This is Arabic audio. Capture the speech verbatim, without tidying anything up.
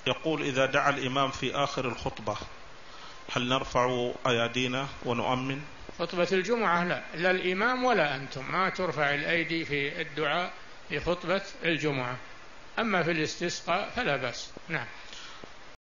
يقول: إذا دعا الإمام في آخر الخطبة هل نرفع أيدينا ونؤمن؟ خطبة الجمعة لا، لا الإمام ولا أنتم، ما ترفع الأيدي في الدعاء في خطبة الجمعة، أما في الاستسقاء فلا بأس. نعم.